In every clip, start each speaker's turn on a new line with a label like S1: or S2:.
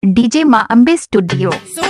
S1: DJ माँ Ambe studio.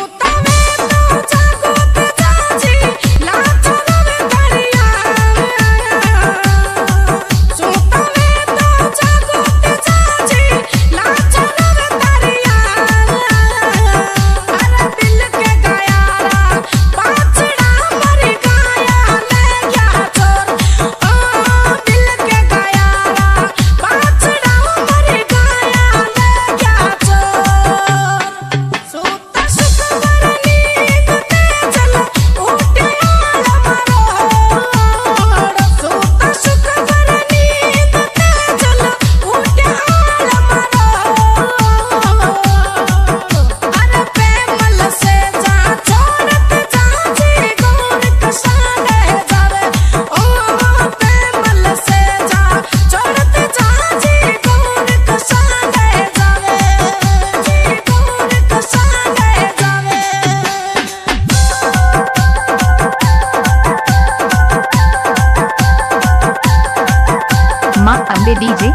S1: माँ Ambe DJ.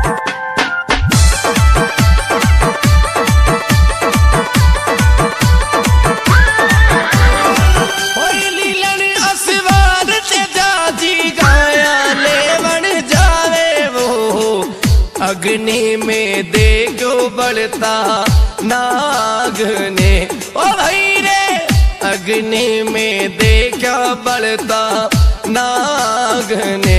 S2: अग्नि में देखो बढ़ता नाग ने, ओ भाई रे अग्नि में देखा बढ़ता नाग ने।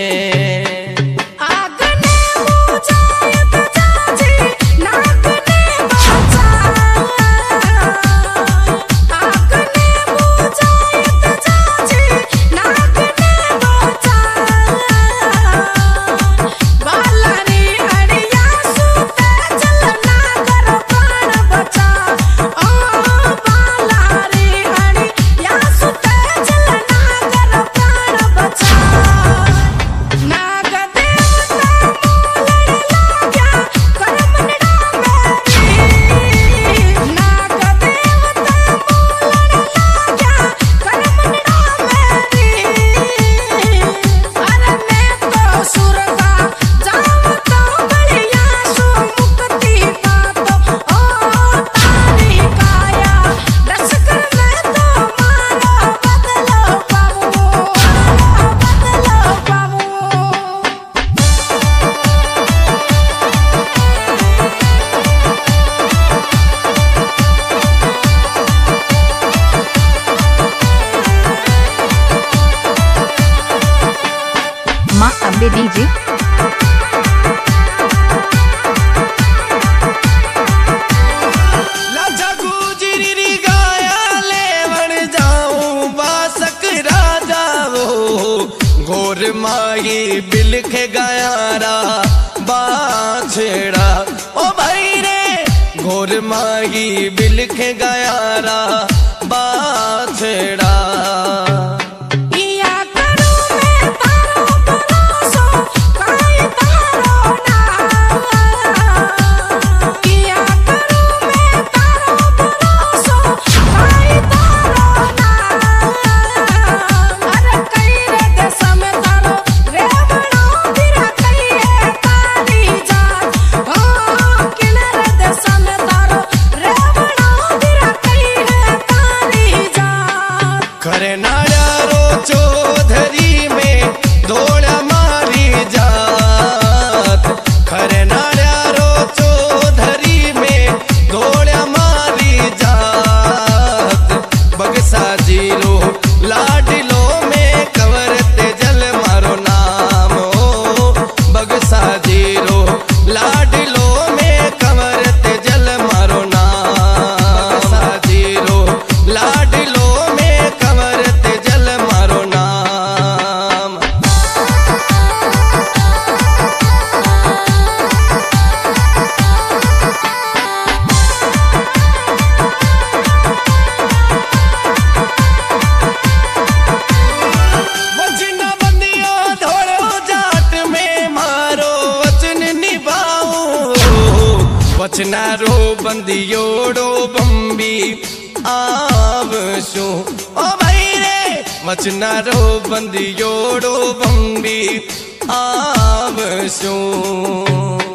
S1: माँ अम्बे डीजे।
S2: लाजा गुजरी गाया लेवन जाऊं बासक राजा वो, घोर माही बिलख गयारा बाछड़ा, ओ भाई रे घोर माही बिलख गयारा बाछड़ा। खरे नाड़ो चौधरी में दौड़ा मारी जात, खरे नाड़ो चौधरी में दौड़ा मारी जात। बगसा जीरो लाडलो में कवरते जल मारो नाम हो, बगसा जीरो लाडलो में कवरते जल मारो नाम, बगसा जीरो लाडलो वचनारो बंदियोड़ो बम्बी आवशो, ओ भाई रे वचनारो बंदियोड़ो बम्बी आवशो।